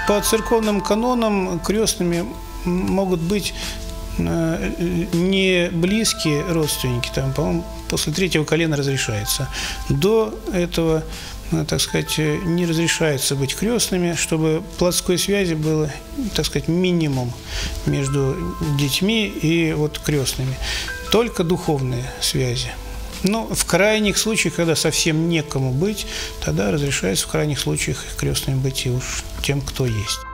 По церковным канонам крестными могут быть не близкие родственники, там, по-моему, после 3-го колена разрешается. До этого, так сказать, не разрешается быть крестными, чтобы плотской связи было, так сказать, минимум между детьми и вот крестными. Только духовные связи. Но в крайних случаях, когда совсем некому быть, тогда разрешается в крайних случаях крестными быть и уж тем, кто есть.